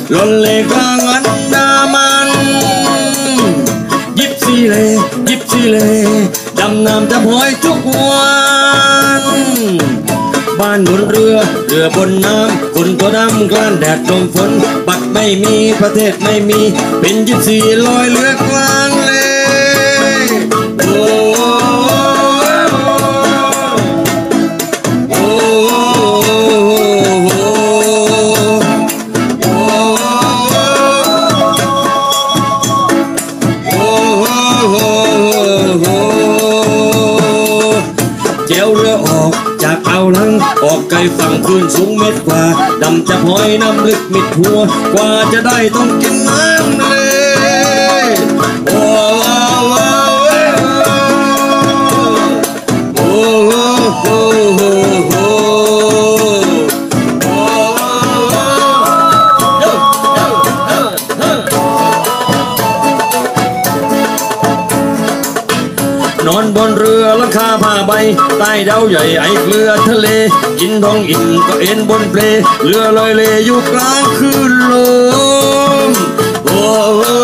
ลนเลกลางอันดามันยิบซีเลดำน้ำจับหอยทุกวันบ้านบนเรือบนน้ำคนตัวดำกลานแดดลมฝนบัตรไม่มีประเทศไม่มีเป็นยิบซีลอยเรือกลางเลจากอ่าวลังออกไกลฝั่งคลื่นสูงเม็ดกว่าดำจับหอยน้ำลึกมิดหัวกว่าจะได้ต้องกินน้ำเลยโอ้โอ้โอ้นอนบนเรือหลังคาผ้าใบใต้ดาวใหญ่ไอเกลือทะเลกินทองอิ่มก็เอ็นบนเพลเรือลอยเลอยู่กลางคลื่นลมโอ้โอ้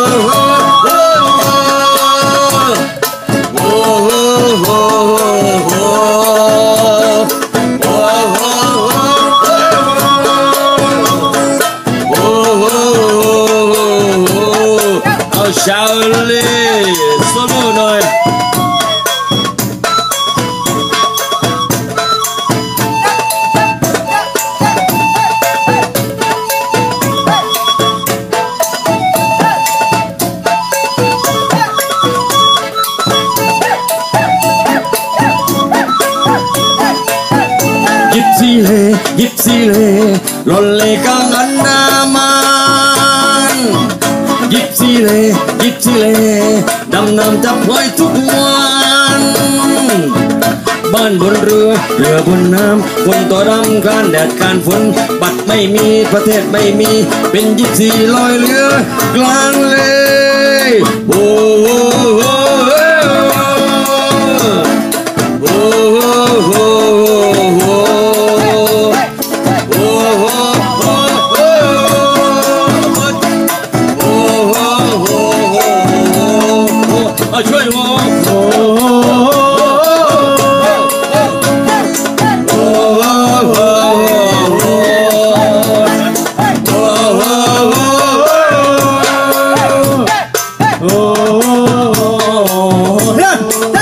โอ้โอ้โอ้เอาชาวเลโซโล่หน่อยยิบซีเลลนเลกลางอันดามันยิบซีเลดำน้ำจับหอยทุกวันบ้านบนเรือบนน้ำคนตัวดำกลานแดดกลานฝนบัตรไม่มีประเทศไม่มีเป็นยิบซีลอยเรือกลางเลโอ้โอ้โอ้โอ้ช่วยโอ้โอ้โอ้โอ้โอ้